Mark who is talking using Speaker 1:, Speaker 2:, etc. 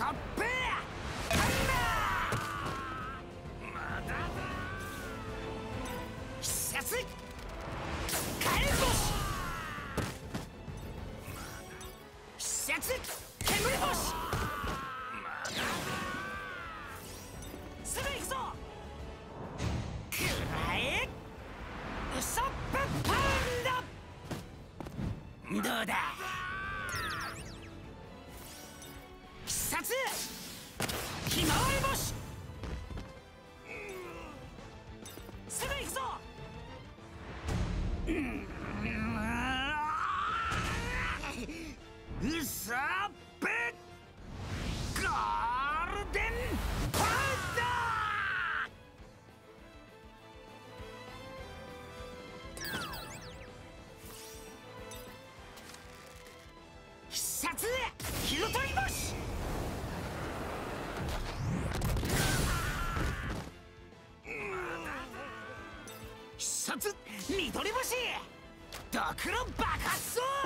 Speaker 1: そっぺーまだだ必殺火炎星必殺煙星すぐ行くぞくらえウソップパウンドどうだ必殺ひまわり星すぐ行くぞウソップゴールデンパウダー必殺火の鳥星必殺緑星ドクロ爆発そう